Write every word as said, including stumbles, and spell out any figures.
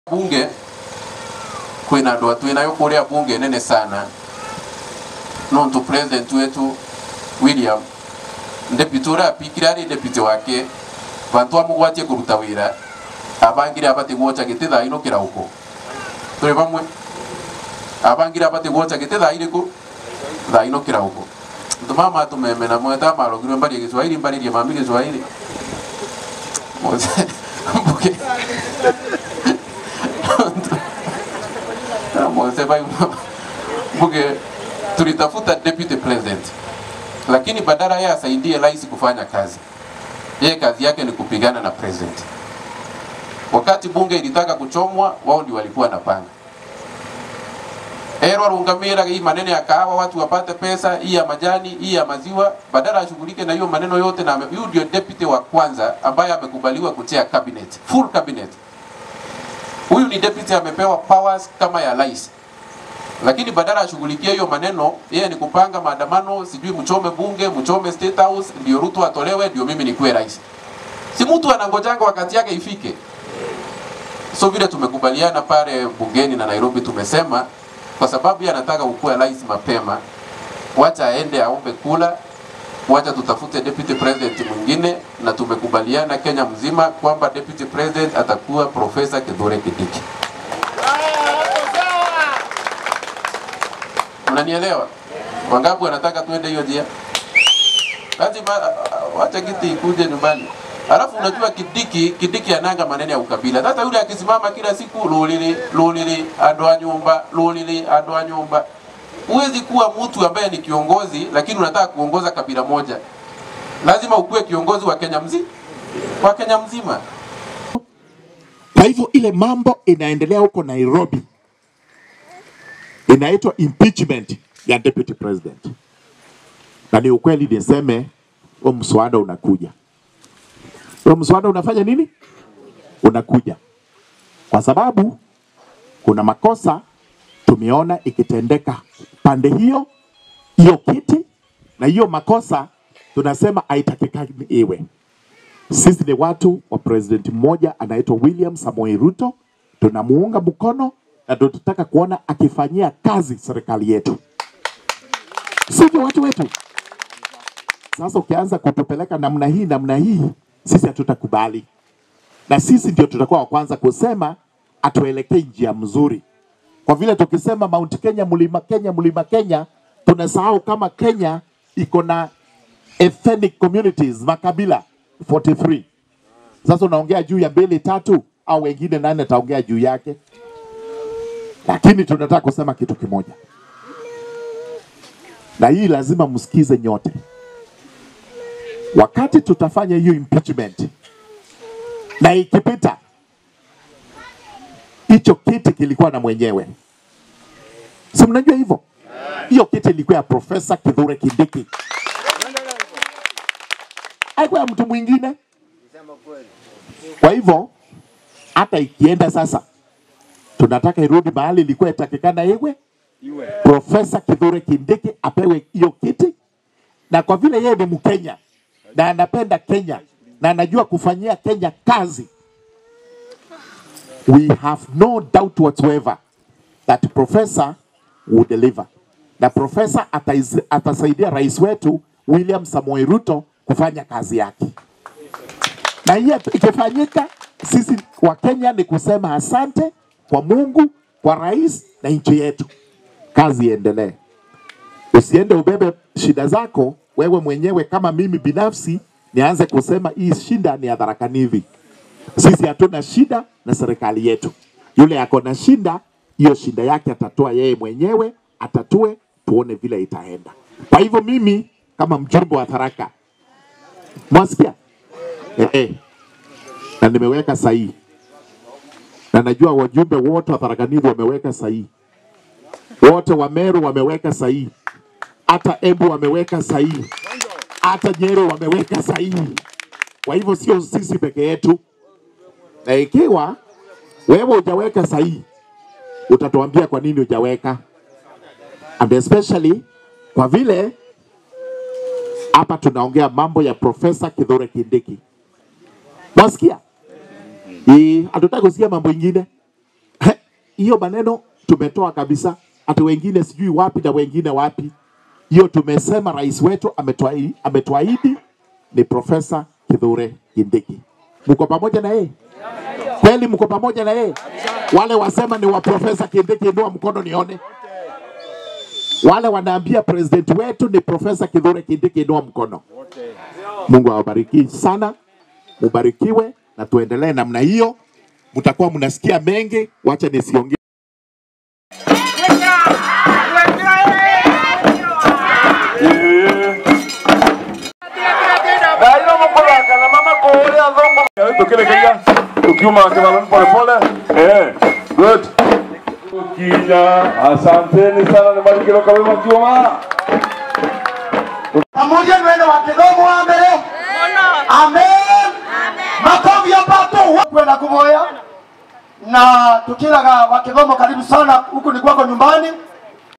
bunge kwina ndo twina yo kuria bunge nene sana non to president wetu William deputura pikirari deputy wake bantu amugwatie kuruta wira abangira abate gwocha gititha ino kirauko turi bamwe abangira abate gwocha gititha iriko tha ino kirauko ndumama tumemena mweta marogirwe mbari Kiswahili mbari ya mami Kiswahili mbuke Mose bai mbuke tulitafuta deputy president lakini badala yeye asaidie rais kufanya kazi, yeye kazi yake ni kupigana na president. Wakati bunge ilitaka kuchomwa, wao ndio walikuwa napanga ero rungamira hii maneno ya kahawa, watu wapate pesa hii ya majani hii ya maziwa, badala ashughulike na hiyo maneno yote. Na huyu ndio deputy wa kwanza ambaye amekubaliwa kutia cabinet, full cabinet. Huyu ni deputy amepewa powers kama ya rais, lakini badala ashughulikie hiyo maneno, yeye ni kupanga maandamano, sijui mchome bunge, mchome state house, ndio Ruto atolewe, ndio mimi nikuwe rais. Si mtu anangojanga wakati yake ifike. So vile tumekubaliana pale bungeni na Nairobi, tumesema kwa sababu yeye anataka ukue rais mapema, wacha aende aombe kula, wacha tutafute deputy president mwingine, na tumekubaliana Kenya mzima kwamba deputy president atakuwa Profesa Kithure Kindiki. Unanielewa? Wangapi wanataka tuende hiyo njia? Lazima wacha kiti ikuje nyumbani. Alafu unajua Kindiki, Kindiki ananga maneno ya ukabila. Sasa yule akisimama kila siku lolili, lolili, adoa nyumba, lolili, adoa nyumba. Huwezi kuwa mtu ambaye ni kiongozi lakini unataka kuongoza kabila moja. Lazima ukue kiongozi wa Kenya mzima. Wa Kenya mzima. Kwa hivyo ile mambo inaendelea huko Nairobi inaitwa impeachment ya deputy president. Na ni ukweli niseme huo mswada unakuja. Huo mswada unafanya nini? Unakuja. Kwa sababu kuna makosa tumeona ikitendeka pande hiyo hiyo kiti, na hiyo makosa tunasema haitakikani iwe. Sisi ni watu wa president mmoja anaitwa William Samoei Ruto, tunamuunga mkono na tunataka kuona akifanyia kazi serikali yetu. Sivyo watu wetu? Sasa ukianza kutupeleka namna hii namna hii, sisi hatutakubali. Na sisi ndio tutakuwa wa kwanza kusema atuelekee njia mzuri. Kwa vile tukisema Mount Kenya, Mlima Kenya, Mlima Kenya, tunasahau kama Kenya iko na ethnic communities, makabila forty-three. Sasa unaongea juu ya mbili tatu au wengine nane taongea juu yake. Lakini tunataka kusema kitu kimoja. Na hii lazima msikize nyote. Wakati tutafanya hiyo impeachment na ikipita, hicho kiti kilikuwa na mwenyewe. Si mnajua hivyo? Hiyo kiti ilikuwa ya Profesa Kithure Kindiki. Haikuwa mtu mwingine. Kwa hivyo hata ikienda sasa, tunataka irudi mahali ilikuwa itakikana iwe. Profesa Kithure Kindiki apewe hiyo kiti, na kwa vile yeye ni Mkenya na anapenda Kenya na anajua kufanyia Kenya kazi, we have no doubt whatsoever that Professor will deliver. Na Professor atasaidia rais wetu William Samoei Ruto kufanya kazi yake. Na hiyo ikifanyika, sisi wa Kenya ni kusema asante kwa Mungu, kwa rais na nchi yetu. Kazi iendelee. Usiende ubebe shida zako wewe mwenyewe kama mimi binafsi nianze kusema hii shida ni ya Tharaka Nithi. Sisi hatuna shida na serikali yetu. Yule yako na shida, hiyo shida yake atatoa yeye mwenyewe, atatue, tuone vile itaenda. Kwa hivyo mimi kama mjumbe wa Tharaka, mwasikia? Eh, eh. Na nimeweka sahihi. Na najua wajumbe wote wa Tharaka Nithi wameweka sahihi. Wote wa Meru wameweka sahihi. Hata Embu wameweka sahihi. Hata Nyeri wameweka sahihi. Kwa hivyo sio sisi peke yetu. Na ikiwa wewe hujaweka sahihi, utatuambia kwa nini hujaweka. And especially kwa vile hapa tunaongea mambo ya Profesa Kithure Kindiki. Nasikia? Eh, hatutaki kusikia mambo mengine. hiyo maneno tumetoa kabisa, hata wengine sijui wapi na wengine wapi. Hiyo tumesema rais wetu ametuahidi, ametuahidi ni Profesa Kithure Kindiki. Mko pamoja na yeye? Kweli mko pamoja na yeye? Wale wasema ni wa Profesa Kindiki ndio mkono nione. Wale wanaambia president wetu ni Profesa Kithure Kindiki ndio mkono. Mungu awabariki sana. Mubarikiwe na tuendelee namna hiyo. Mtakuwa mnasikia mengi, wacha nisiongee. Good. Kina, asanteni sana ni malikilo kabisa kioma. Pamoja mwendo wa kidogo wa mbele. Amen. Makofi ya pato kwenda kumoya. Na tukilaga wa Kigomo karibu sana, huku ni kwako nyumbani.